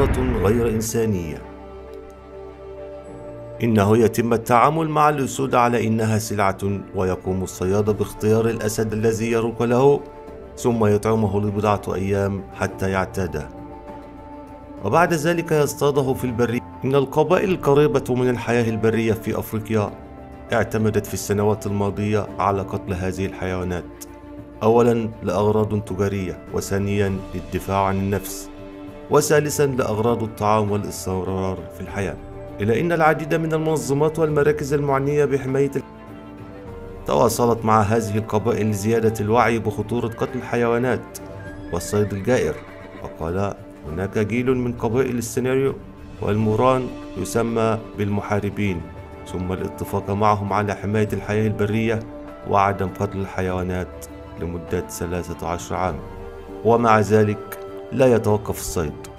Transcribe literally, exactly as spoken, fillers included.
تصرفات غير إنسانية. إنه يتم التعامل مع الأسود على إنها سلعة، ويقوم الصياد باختيار الأسد الذي يروق له ثم يطعمه لبضعة أيام حتى يعتاده، وبعد ذلك يصطاده في البرية. إن القبائل القريبة من الحياة البرية في أفريقيا اعتمدت في السنوات الماضية على قتل هذه الحيوانات، أولا لأغراض تجارية، وثانيا للدفاع عن النفس، وثالثا لأغراض الطعام والاستمرار في الحياة. إلى أن العديد من المنظمات والمراكز المعنية بحماية تواصلت مع هذه القبائل لزيادة الوعي بخطورة قتل الحيوانات والصيد الجائر. وقال هناك جيل من قبائل السينيريو والموران يسمى بالمحاربين، ثم الاتفاق معهم على حماية الحياة البرية وعدم قتل الحيوانات لمدة ثلاثة عشر عام، ومع ذلك لا يتوقف الصيد.